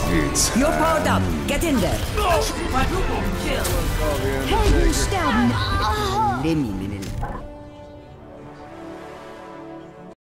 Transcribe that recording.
It's You're powered up. Get in there. Quadruple kill. Helden sterben. Limit.